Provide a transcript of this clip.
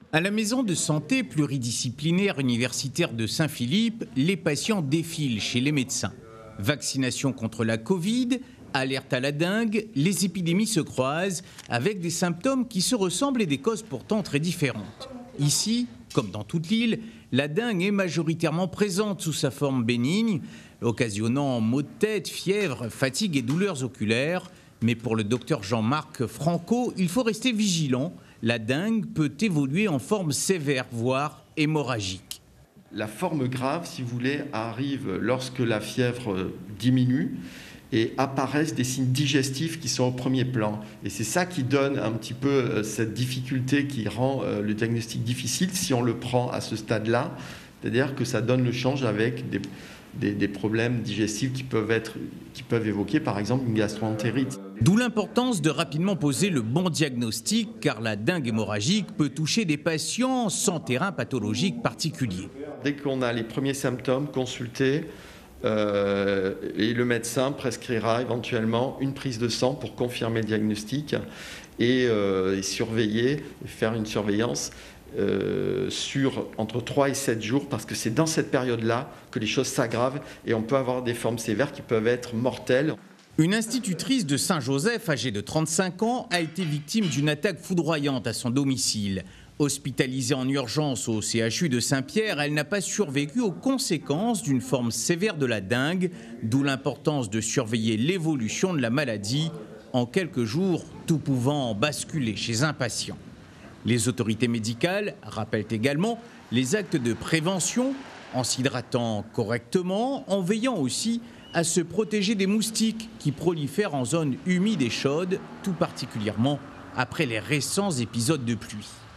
À la maison de santé pluridisciplinaire universitaire de Saint-Philippe, les patients défilent chez les médecins. Vaccination contre la Covid, alerte à la dengue, les épidémies se croisent avec des symptômes qui se ressemblent et des causes pourtant très différentes. Ici, comme dans toute l'île, la dengue est majoritairement présente sous sa forme bénigne, occasionnant maux de tête, fièvre, fatigue et douleurs oculaires. Mais pour le docteur Jean-Marc Franco, il faut rester vigilant. La dengue peut évoluer en forme sévère, voire hémorragique. La forme grave, si vous voulez, arrive lorsque la fièvre diminue et apparaissent des signes digestifs qui sont au premier plan. Et c'est ça qui donne un petit peu cette difficulté qui rend le diagnostic difficile si on le prend à ce stade-là. C'est-à-dire que ça donne le change avec des problèmes digestifs qui peuvent évoquer par exemple une gastro-entérite. D'où l'importance de rapidement poser le bon diagnostic, car la dengue hémorragique peut toucher des patients sans terrain pathologique particulier. Dès qu'on a les premiers symptômes, consulter et le médecin prescrira éventuellement une prise de sang pour confirmer le diagnostic et surveiller, faire une surveillance sur entre 3 et 7 jours, parce que c'est dans cette période-là que les choses s'aggravent et on peut avoir des formes sévères qui peuvent être mortelles. Une institutrice de Saint-Joseph, âgée de 35 ans, a été victime d'une attaque foudroyante à son domicile. Hospitalisée en urgence au CHU de Saint-Pierre, elle n'a pas survécu aux conséquences d'une forme sévère de la dengue, d'où l'importance de surveiller l'évolution de la maladie, en quelques jours, tout pouvant basculer chez un patient. Les autorités médicales rappellent également les actes de prévention en s'hydratant correctement, en veillant aussi à se protéger des moustiques qui prolifèrent en zone humide et chaude, tout particulièrement après les récents épisodes de pluie.